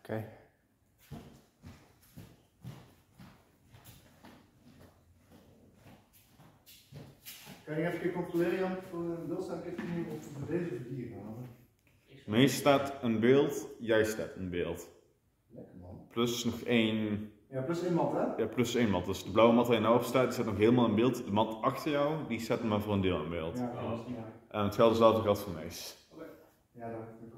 Oké. Kan je even een keer controleren, Jan, voor een beeld staat ik even nu op deze verdier halen. Meest staat een beeld, jij staat een beeld. Lekker man. Plus nog één. Ja, plus 1 mat hè? Ja, plus één mat. Dus de blauwe mat waar je nou op staat, die staat nog helemaal in beeld. De mat achter jou, die staat maar voor een deel in beeld. Ja, dat is niet waar. En hetzelfde geldt voor Mees. Oké. Ja, dat heb ik ook.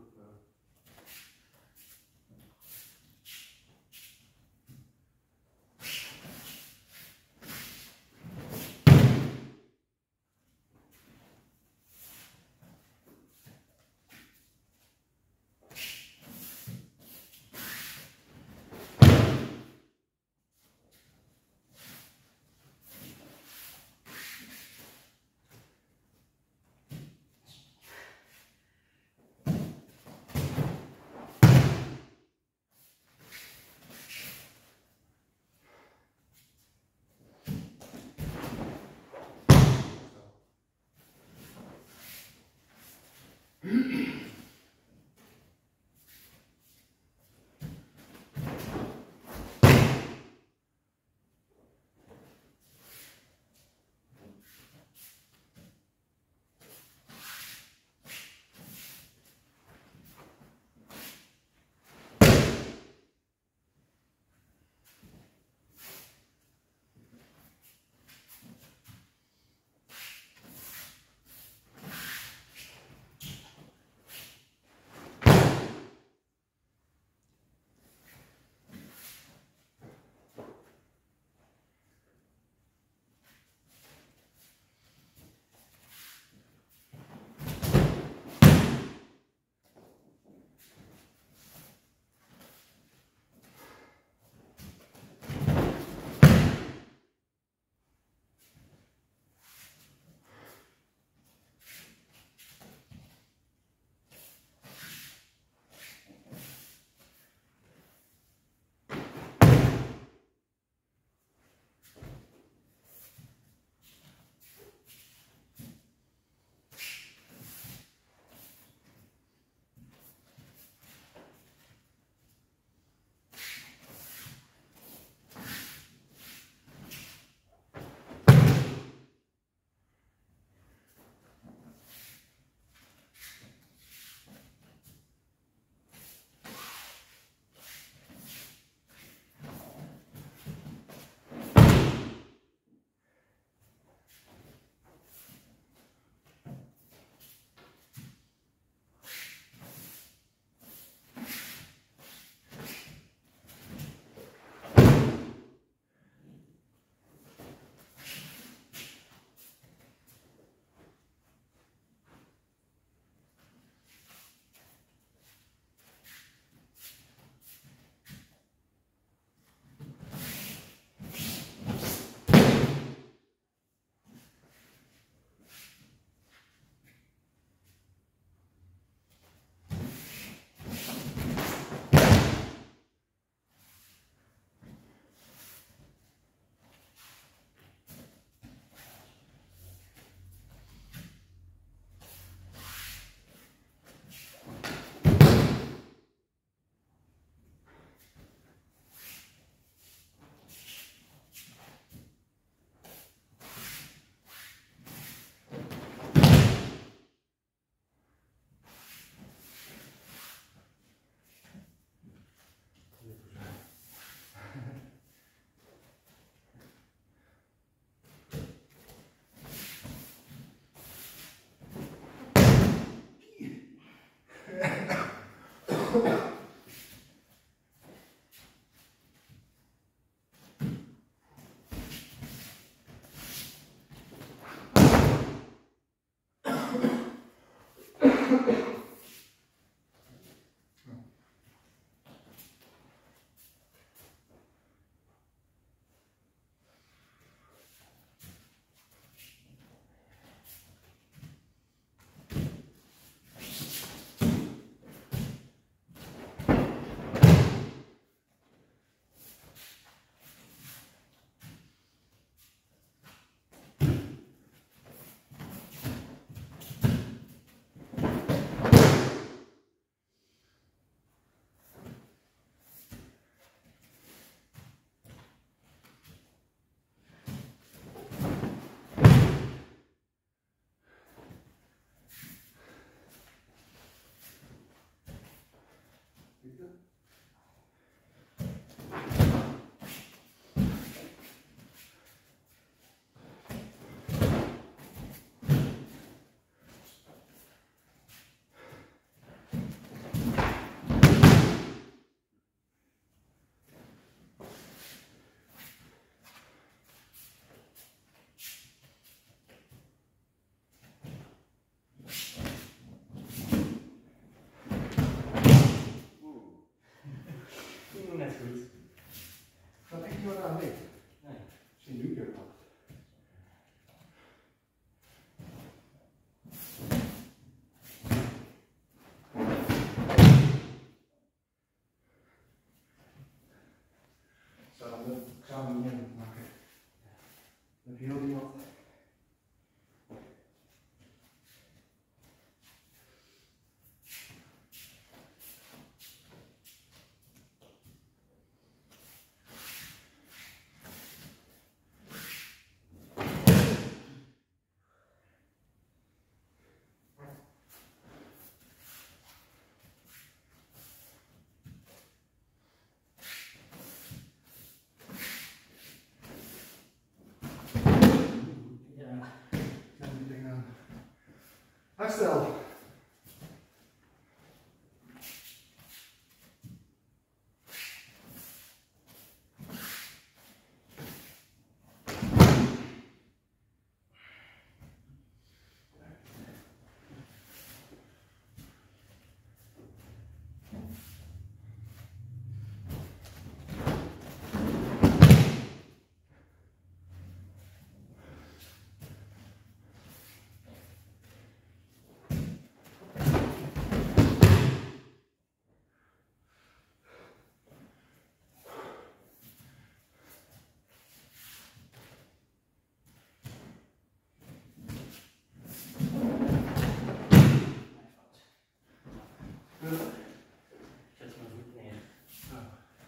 Ja. Zet mijn voet neer. Ja.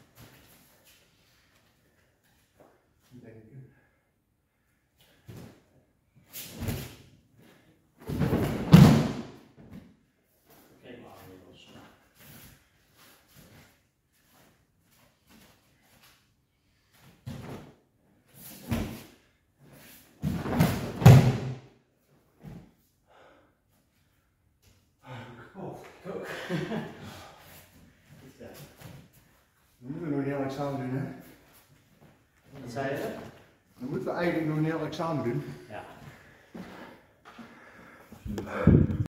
Denken. Kijk maar aan je los. Ook. Iets daar. Dat moeten we nog een heel examen doen, hè? Wat zei je? Dan moeten we eigenlijk nog een heel examen doen. Ja.